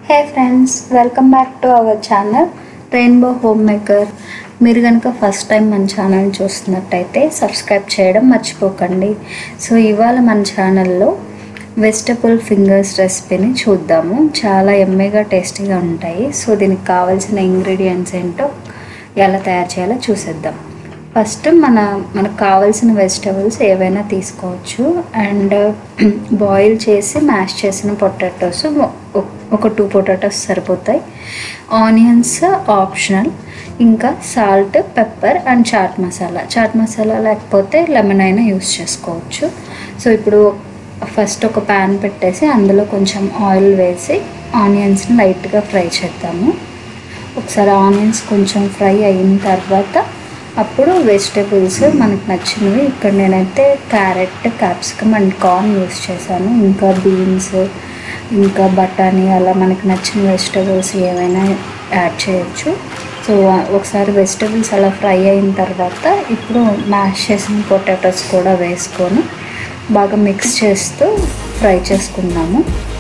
Hey friends, welcome back to our channel Rainbow Homemaker. మీరు కనుక first time మన channel చూస్తున్నట్టయితే సబ్స్క్రైబ్ చేయడం మర్చిపోకండి. సో ఇవాళ మన ఛానల్లో వెజిటబుల్ ఫింగర్స్ రెసిపీని చూద్దాము. చాలా ఎమ్మీగా టేస్టీగా ఉంటాయి. సో దీనికి కావాల్సిన ఇంగ్రీడియంట్స్ ఏంటో ఎలా తయారు చేయాలో చూసేద్దాం. ఫస్ట్ మనకు కావాల్సిన వెజిటబుల్స్ ఏవైనా తీసుకోవచ్చు. అండ్ బాయిల్ చేసి మ్యాష్ చేసిన పొటాటోస్ ఒక 2 పొటాటోస్ సరిపోతాయి. Onions optional. ఇంకా salt, pepper and chaat masala లేకపోతే లెమన్ అయినా యూస్ చేసుకోవచ్చు. సో ఇప్పుడు ఫస్ట్ ఒక ప్యాన్ పెట్టేసి అందులో కొంచెం ఆయిల్ వేసి ఆనియన్స్ని లైట్గా ఫ్రై చేద్దాము. ఒకసారి ఆనియన్స్ కొంచెం ఫ్రై అయిన తర్వాత అప్పుడు వెజిటబుల్స్ మనకు నచ్చినవి, ఇక్కడ నేనైతే carrot, capsicum and corn use చేశాను. ఇంకా బీన్స్, ఇంకా బఠానీ, అలా మనకు నచ్చిన వెజిటబుల్స్ ఏమైనా యాడ్ చేయొచ్చు. సో ఒకసారి వెజిటబుల్స్ అలా ఫ్రై అయిన తర్వాత ఇప్పుడు మ్యాష్ చేసిన పొటాటోస్ కూడా వేసుకొని బాగా మిక్స్ చేస్తూ ఫ్రై చేసుకున్నాము.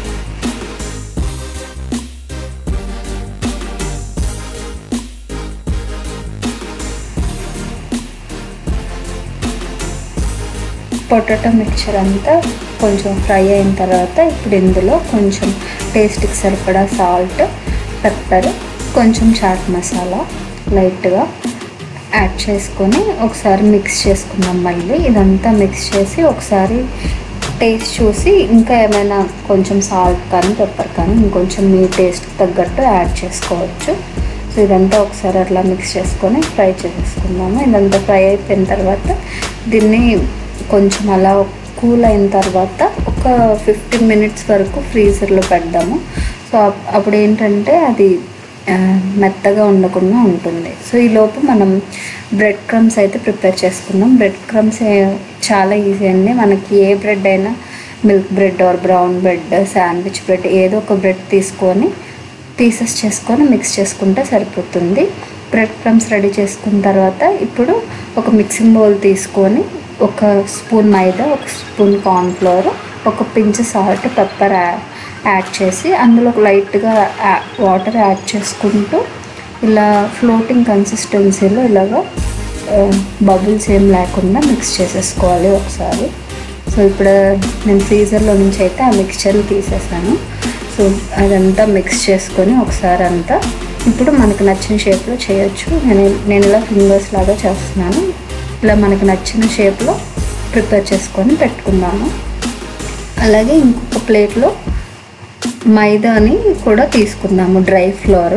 పొటాటో మిక్చర్ అంతా కొంచెం ఫ్రై అయిన తర్వాత ఇప్పుడు ఇందులో కొంచెం టేస్ట్కి సరిపడా సాల్ట్, పెప్పర్, కొంచెం చాట్ మసాలా లైట్గా యాడ్ చేసుకొని ఒకసారి మిక్స్ చేసుకుందాం. మళ్ళీ ఇదంతా మిక్స్ చేసి ఒకసారి టేస్ట్ చూసి ఇంకా ఏమైనా కొంచెం సాల్ట్ కానీ పెప్పర్ కానీ ఇంకొంచెం మీ టేస్ట్కి తగ్గట్టు యాడ్ చేసుకోవచ్చు. సో ఇదంతా ఒకసారి అట్లా మిక్స్ చేసుకొని ఫ్రై చేసుకుందాము. ఇదంతా ఫ్రై అయిపోయిన తర్వాత దీన్ని కొంచెం అలా కూల్ అయిన తర్వాత ఒక 15 మినిట్స్ వరకు ఫ్రీజర్లో పెడదాము. సో అప్పుడు ఏంటంటే అది మెత్తగా ఉండకుండా ఉంటుంది. సో ఈలోపు మనం బ్రెడ్ క్రమ్స్ అయితే ప్రిపేర్ చేసుకుందాం. బ్రెడ్ క్రమ్స్ చాలా ఈజీ అండి. మనకి ఏ బ్రెడ్ అయినా, milk bread or brown bread, sandwich bread, ఏదో ఒక బ్రెడ్ తీసుకొని పీసెస్ చేసుకొని మిక్స్ చేసుకుంటే సరిపోతుంది. బ్రెడ్ క్రమ్స్ రెడీ చేసుకున్న తర్వాత ఇప్పుడు ఒక మిక్సింగ్ బౌల్ తీసుకొని ఒక స్పూన్ మైదా, ఒక స్పూన్ కార్న్ఫ్లోర్, ఒక పించ్ సాల్ట్, పెప్పర్ యాడ్ చేసి అందులో లైట్గా వాటర్ యాడ్ చేసుకుంటూ ఇలా ఫ్లోటింగ్ కన్సిస్టెన్సీలో ఇలాగా బబుల్స్ ఏం లేకుండా మిక్స్ చేసేసుకోవాలి ఒకసారి. సో ఇప్పుడు నేను ఫ్రీజర్లో నుంచి అయితే ఆ మిక్స్చర్ని తీసేసాను. సో అదంతా మిక్స్ చేసుకొని ఒకసారి అంతా ఇప్పుడు మనకు నచ్చిన షేప్లో చేయొచ్చు. నేను ఇలా ఫింగర్స్ లాగా చేస్తున్నాను. ఇలా మనకు నచ్చిన షేప్లో ప్రిపేర్ చేసుకొని పెట్టుకున్నాము. అలాగే ఇంకొక ప్లేట్లో మైదాని కూడా తీసుకుందాము, డ్రై ఫ్లోర్.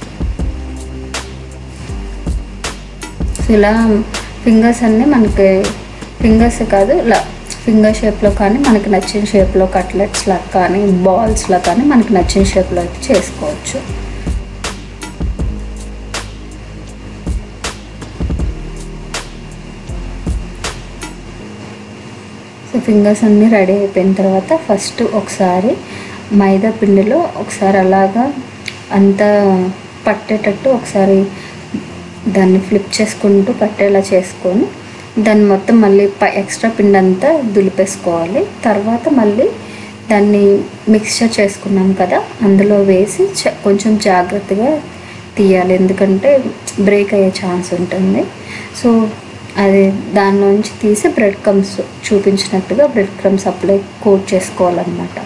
ఇలా ఫింగర్స్ అన్నీ మనకి ఫింగర్స్ కాదు, ఇలా ఫింగర్ షేప్లో కానీ మనకి నచ్చిన షేప్లో కట్లెట్స్లా కానీ బాల్స్లా కానీ మనకి నచ్చిన షేప్లో అయితే చేసుకోవచ్చు. సో ఫింగర్స్ అన్నీ రెడీ అయిపోయిన తర్వాత ఫస్ట్ ఒకసారి మైదా పిండిలో ఒకసారి అలాగా అంతా పట్టేటట్టు ఒకసారి దాన్ని ఫ్లిప్ చేసుకుంటూ పట్టేలా చేసుకొని దాన్ని మొత్తం మళ్ళీ ఎక్స్ట్రా పిండి అంతా దులిపేసుకోవాలి. తర్వాత మళ్ళీ దాన్ని మిక్స్చర్ చేసుకున్నాం కదా అందులో వేసి కొంచెం జాగ్రత్తగా తీయాలి, ఎందుకంటే బ్రేక్ అయ్యే ఛాన్స్ ఉంటుంది. సో అది దానిలోంచి తీసి బ్రెడ్ క్రమ్స్ చూపించినట్టుగా బ్రెడ్ క్రమ్స్ అప్లై కోట్ చేసుకోవాలన్నమాట.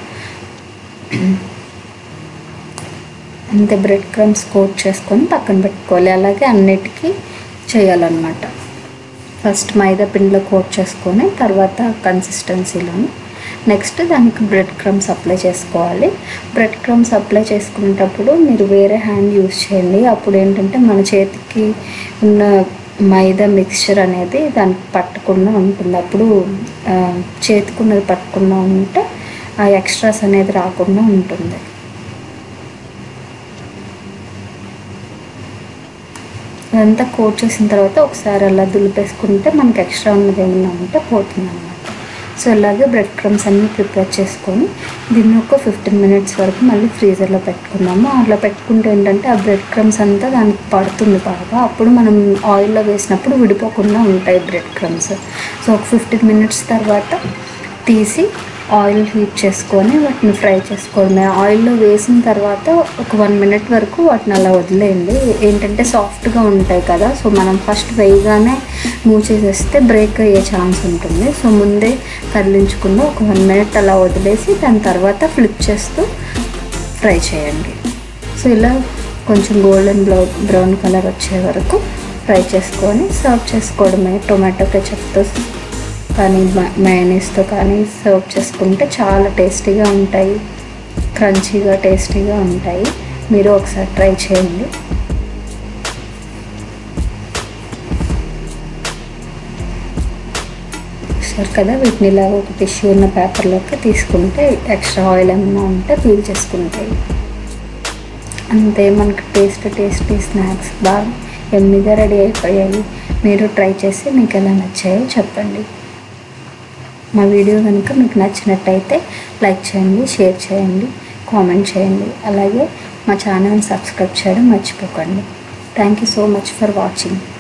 అంతే, బ్రెడ్ క్రమ్స్ కోట్ చేసుకొని పక్కన పెట్టుకోవాలి. అలాగే అన్నిటికీ చేయాలన్నమాట. ఫస్ట్ మైదా పిండిలో కోట్ చేసుకొని తర్వాత కన్సిస్టెన్సీలోని నెక్స్ట్ దానికి బ్రెడ్ క్రమ్స్ అప్లై చేసుకోవాలి. బ్రెడ్ క్రమ్స్ అప్లై చేసుకునేటప్పుడు మీరు వేరే హ్యాండ్ యూస్ చేయండి. అప్పుడు ఏంటంటే మన చేతికి ఉన్న మైదా మిక్స్చర్ అనేది దానికి పట్టకుండా ఉంటుంది. అప్పుడు చేతికున్నది పట్టకుండా ఉంటే ఆ ఎక్స్ట్రాస్ అనేది రాకుండా ఉంటుంది. అదంతా కోట్ చేసిన తర్వాత ఒకసారి అలా దులిపేసుకుంటే మనకి ఎక్స్ట్రా ఉన్నది ఏమన్నా ఉంటే పోతుంది అన్నమాట. సో ఇలాగే బ్రెడ్ క్రమ్స్ అన్నీ ప్రిపేర్ చేసుకొని దీన్ని ఒక 15 మినిట్స్ వరకు మళ్ళీ ఫ్రీజర్లో పెట్టుకున్నాము. అట్లా పెట్టుకుంటే ఏంటంటే ఆ బ్రెడ్ క్రమ్స్ అంతా దానికి పడుతుంది బాగా. అప్పుడు మనం ఆయిల్లో వేసినప్పుడు విడిపోకుండా ఉంటాయి బ్రెడ్ క్రమ్స్. సో ఒక 15 మినిట్స్ తర్వాత తీసి ఆయిల్ హీట్ చేసుకొని వాటిని ఫ్రై చేసుకోవడమే. ఆయిల్లో వేసిన తర్వాత ఒక 1 మినిట్ వరకు వాటిని అలా వదిలేయండి. ఏంటంటే సాఫ్ట్గా ఉంటాయి కదా, సో మనం ఫస్ట్ వేయగానే మూవ్ చేసేస్తే బ్రేక్ అయ్యే ఛాన్స్ ఉంటుంది. సో ముందే కదిలించకుండా ఒక 1 మినిట్ అలా వదిలేసి దాని తర్వాత ఫ్లిప్ చేస్తూ ఫ్రై చేయండి. సో ఇలా కొంచెం గోల్డెన్ బ్రౌన్ కలర్ వచ్చే వరకు ఫ్రై చేసుకొని సర్వ్ చేసుకోవడమే. టొమాటో కెచప్తో కానీ మయోనీస్తో కానీ సర్వ్ చేసుకుంటే చాలా టేస్టీగా ఉంటాయి, క్రంచీగా టేస్టీగా ఉంటాయి. మీరు ఒకసారి ట్రై చేయండి. సరే కదా, వీటిని ఇలా ఒక టిష్యూ ఉన్న పేపర్లోకి తీసుకుంటే ఎక్స్ట్రా ఆయిల్ ఏమైనా ఉంటే పీల్ చేసుకుంటాయి. అంతే, మనకు టేస్టీ స్నాక్స్ బాగా ఎమ్మిగా రెడీ అయిపోయాయి. మీరు ట్రై చేసి మీకు ఎలా నచ్చాయో చెప్పండి. మా వీడియో కనుక మీకు నచ్చినట్టయితే లైక్ చేయండి, షేర్ చేయండి, కామెంట్ చేయండి. అలాగే మా ఛానల్ని సబ్స్క్రైబ్ చేయడం మర్చిపోకండి. Thank you so much for watching.